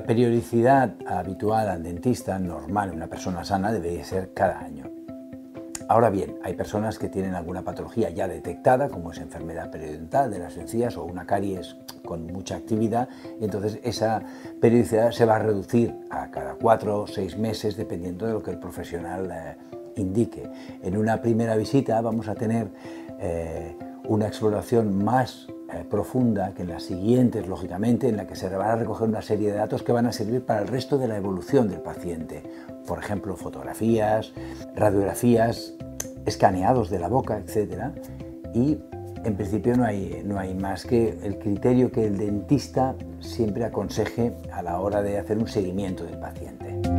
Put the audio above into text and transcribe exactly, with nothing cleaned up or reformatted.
La periodicidad habitual al dentista, normal en una persona sana, debería ser cada año. Ahora bien, hay personas que tienen alguna patología ya detectada, como es enfermedad periodontal de las encías o una caries con mucha actividad, y entonces esa periodicidad se va a reducir a cada cuatro o seis meses, dependiendo de lo que el profesional eh, indique. En una primera visita vamos a tener eh, una exploración más eh, profunda que en las siguientes, lógicamente, en la que se van a recoger una serie de datos que van a servir para el resto de la evolución del paciente. Por ejemplo, fotografías, radiografías, escaneados de la boca, etcétera. Y en principio no hay, no hay más que el criterio que el dentista siempre aconseje a la hora de hacer un seguimiento del paciente.